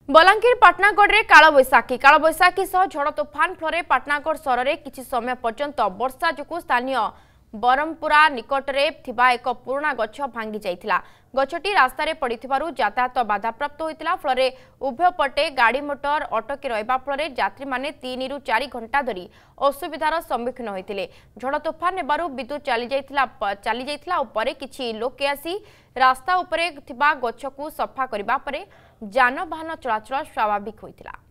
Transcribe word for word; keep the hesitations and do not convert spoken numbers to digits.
बलांगीर पाटनागढ़ में कालबैशाखी कालबैशाखी सह झड़ तोफान फल पाटनागढ़ सहर में किसी समय पर्यंत वर्षा जो स्थानीय बरमपुरा निकटरे थिबा एक पुराना गछ भांगी जाइथिला। गछटी रास्तार पड़िथिबारु यातायात बाधाप्राप्त होइतिला। फल उभय पटे गाड़ी मोटर अटकी रहिबा फल यात्री माने तीन रु चार घंटा धरी असुविधार सम्मुखीन होइतिले। झड़ तोफान नेबारु विद्युत चली जाइथिला चली जाइथिला उपरे किछि लोके आसी रास्ता उपरे थिबा गछकु सफा करिबा परे जानबाहन चलाचल स्वाभाविक होइतिला।